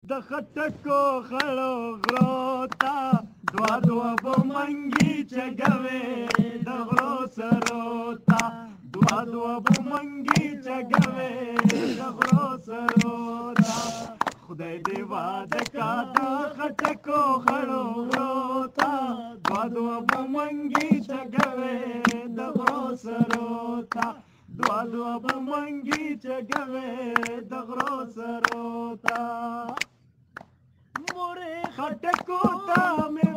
د خټکو خړو غرو ته دوه دوه بومنګي چګوي د غرو سرو ته دوه دوه بومنګي چګوي د غرو سرو ته خدای دې واده کا د خټکو خړو غرو ته دوه دوه بومنګي چګوي د غرو سرو ته دوه دوه بومنګي چګوي د غرو سرو ته मोरे खटकोला में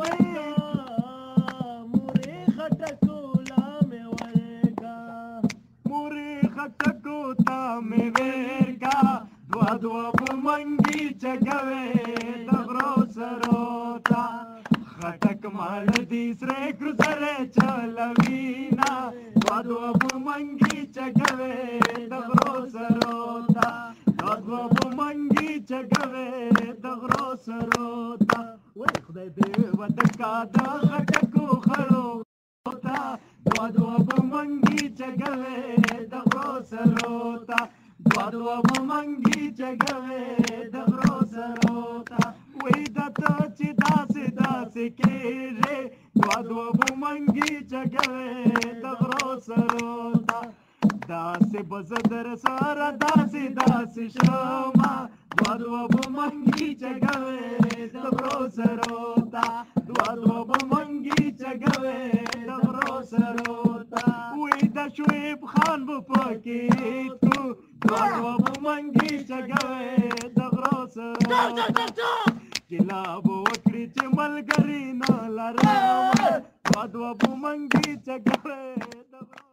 मोरे खटकोला में वेगा मोरे खटकोता में वेगा द्वा द्वा बुमंगी चगवे दगरो सरोता खटक माल तीसरे क्रुसरे चलवीना द्वा द्वा बुमंगी चगवे दगरो सरोता द्वा बुमंगी चगवे दगरो सरोता वही खुदाई दे वदका दा खटको खड़ो होता द्वा द्वा बुमंगी चगवे दगरो सरोता द्वा द्वा बुमंगी चगवे दगरो सरोता वही दत्तो चिदासे दासे के रे द्वा द्वा बुमंगी चगवे दगरो सरोता दासे बजदर सारा दासे दासे शोमा द्वा द्वा बुमंगी चगवे दगरो सरोता द्वा द्वा बुमंगी चगवे दगरो सरोता वही दा शुएब खान बुपकी तू द्वा द्वा बुमंगी चगवे दगरो सरोता किला बोकरी चमल करी ना लरा द्वा द्वा बुमंगी चगवे दगरो